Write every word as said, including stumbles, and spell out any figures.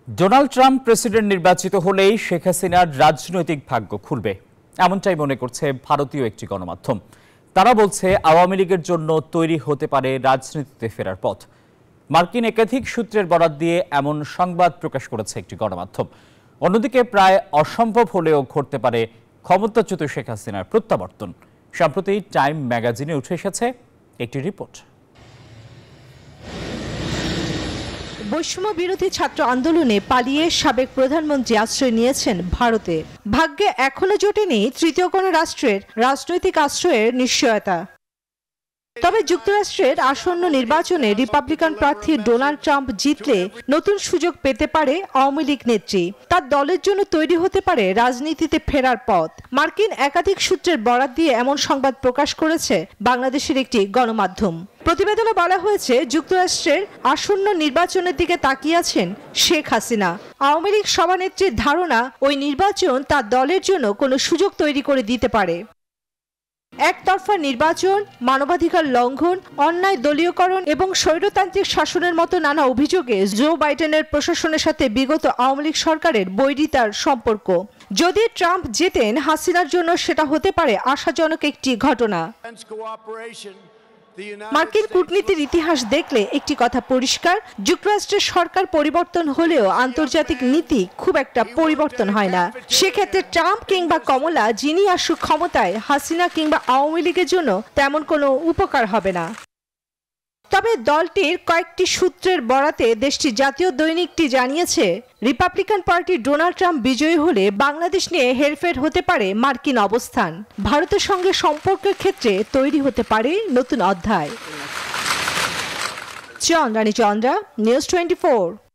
Donald Trump president নির্বাচিত হলেই শেখ হাসিনার রাজনৈতিক ভাগ্য খুলবে, এমনটাই মনে করছে ভারতীয় একটি গণমাধ্যম। তারা বলছে আওয়ামী লীগের জন্য তৈরি হতে পারে রাজনীতিতে ফেরার পথ। মার্কিন একাধিক সূত্রের বরাত দিয়ে এমন সংবাদ প্রকাশ করেছে একটি গণমাধ্যম। অন্যদিকে প্রায় অসম্ভব হলেও ঘটতে পারে ক্ষমতাচ্যুত শেখ হাসিনার প্রত্যাবর্তন। সম্প্রতি টাইম ম্যাগাজিনে উঠে এসেছে একটি রিপোর্ট। বৈষম্য বিরোধী ছাত্র আন্দোলনে পালিয়ে সাবেক প্রধানমন্ত্রী আশ্রয় নিয়েছেন ভারতে। ভাগ্যে এখনো জোটেনি তৃতীয় কোনো রাষ্ট্রের রাজনৈতিক আশ্রয়ের নিশ্চয়তা। তবে যুক্তরাষ্ট্রের আসন্ন নির্বাচনে রিপাবলিকান প্রার্থী ডোনাল্ড ট্রাম্প জিতলে নতুন সুযোগ পেতে পারে আওয়ামী লীগ নেত্রী। তার দলের জন্য তৈরি হতে পারে রাজনীতিতে ফেরার পথ। মার্কিন একাধিক সূত্রের বরাত দিয়ে এমন সংবাদ প্রকাশ করেছে বাংলাদেশের একটি গণমাধ্যম। প্রতিবেদনে বলা হয়েছে, যুক্তরাষ্ট্রের আসন্ন নির্বাচনের দিকে তাকিয়ে আছেন শেখ হাসিনা। আওয়ামী লীগ সভানেত্রীর ধারণা, ওই নির্বাচন তার দলের জন্য কোনো সুযোগ তৈরি করে দিতে পারে। একতরফা নির্বাচন, মানবাধিকার লঙ্ঘন, অন্যায় দলীয়করণ এবং স্বৈরতান্ত্রিক শাসনের মতো নানা অভিযোগে জো বাইডেনের প্রশাসনের সাথে বিগত আওয়ামী লীগ সরকারের বৈরিতার সম্পর্ক। যদি ট্রাম্প জেতেন, হাসিনার জন্য সেটা হতে পারে আশাজনক একটি ঘটনা। মার্কিন কূটনীতির ইতিহাস দেখলে একটি কথা পরিষ্কার, যুক্তরাষ্ট্রের সরকার পরিবর্তন হলেও আন্তর্জাতিক নীতি খুব একটা পরিবর্তন হয় না। সেক্ষেত্রে ট্রাম্প কিংবা কমলা যিনি আসুক ক্ষমতায়, হাসিনা কিংবা আওয়ামী লীগের জন্য তেমন কোনো উপকার হবে না। তবে দলটির কয়েকটি সূত্রের বরাতে দেশটির জাতীয় দৈনিকটি জানিয়েছে, রিপাবলিকান পার্টি ডোনাল্ড ট্রাম্প বিজয়ী হলে বাংলাদেশ নিয়ে হেরফের হতে পারে মার্কিন অবস্থান। ভারতের সঙ্গে সম্পর্কের ক্ষেত্রে তৈরি হতে পারে নতুন অধ্যায়। Chandrani Chandra, news twenty four.